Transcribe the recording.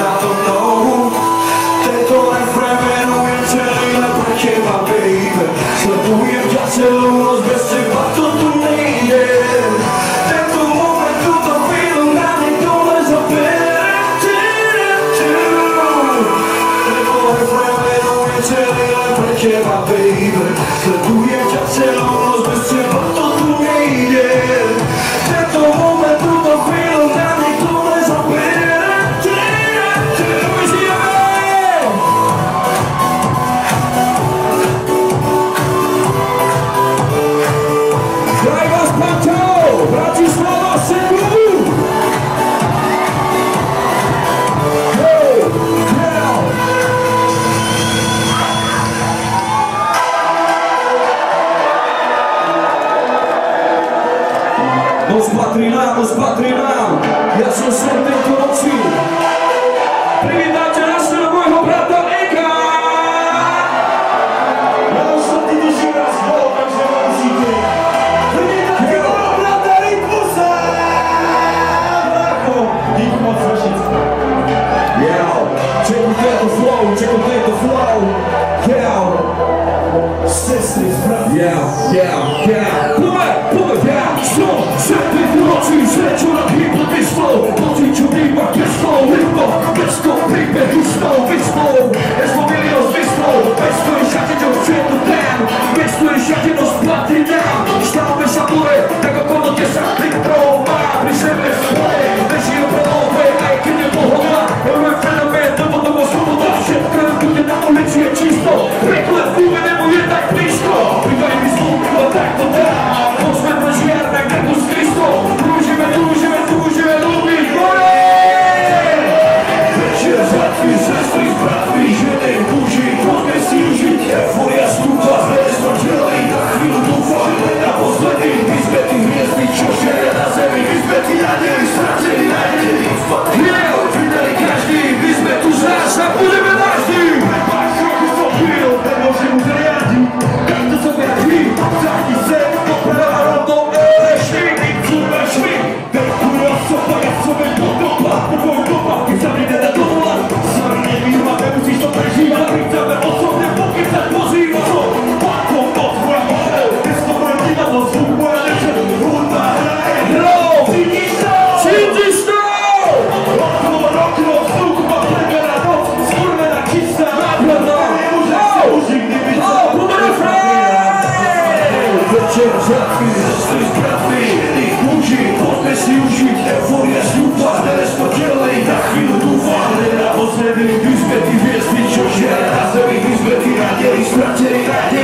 nado mnou. Tento refrén jmenuje celý pro těma, baby. Sledujem tě celou noc, bez teba to tu nejde. Tento moment, tuto chvíli na nikdo nezabere. Tento refrén jmenuje celý pro těma, baby. Sledujem tě celou noc, bez teba to tu nejde. Tento moment, tuto chvíli na nikdo nezabere. Moc patrí nám, ja som sem tejto noci. Privítajte nás na môjho brata Eka. Ja už som ty ešte raz bol, takže musíte. Privítajte môjho brata Rytmusa. Díky moc Rošice. Čekuj tento flow. Sestry spraví. Sempre tu noci, sreću na hipu disflow. Potiču dima keslow, rytmo, kesko, pripe, gusto, vislow. Jesmo bili os vislow, bez koji šađeđo svijetu ten. Bez koji šađeđo splati nam. Štavme šabure, tako kono tje sa litroma. Pri sebe svoje, neži oprelove, ajke ne pohoda. Ovo je fenomen, dovodovo sloboda. Všetko je na ulici je čisto. Rekle fume, nemoj je tak blisko. Pridaj mi zvuk, no tak to dá. Posvetno žjernek, neko skristo. Družime, lubi, gore! Večer zatví, sestry, bratví, ženy, muži, pojďme si užít. Euforia stúpa, hvězdo dělej, na chvíli doufám. Naposledy vyzbětý hvězdy, čože je na zemi. Vyzbětý naději, ztracený naději. Vydali každý, vyzbě tu z nás a budeme naždý. Máš trochu sopil, nemůže mu zajadí. Jak to co věří, zatí se, poprava rovnou, švik, super švik. Podvoj kopavky, sami jde na dovolat. Sami nevývat, nemusíš to prežívat. Chceme osobně pokycat, pozývat. Pákou noc, moja model. Dnesko moje divadlo, zvuk moja nečer. Hudba hraje, hrou. Cítíš to? Cítíš to? Rokno, zvuk, plebena noc. Skurvená čistá náplata. Nemůžeš se užít, kdyby se večer řádky, sestry z bratví. Jejich muži, pojďme si užít. Euforia stúpa, dnes to dělej, na chvíli doufám. Naposledy vyzbětý hvězdy, čože na zemi vyzbětý naději, ztracený naději.